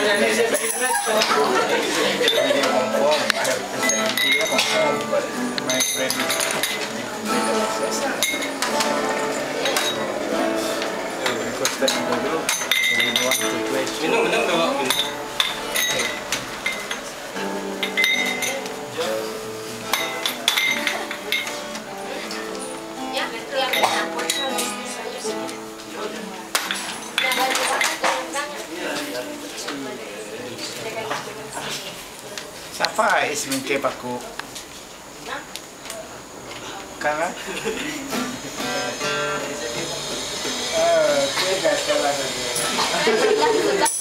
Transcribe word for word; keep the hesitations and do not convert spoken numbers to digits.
My friend requested dulu we want to play. Minum minum bawa minum. Siapa ismin kepaku? Karena eh, kita sekarang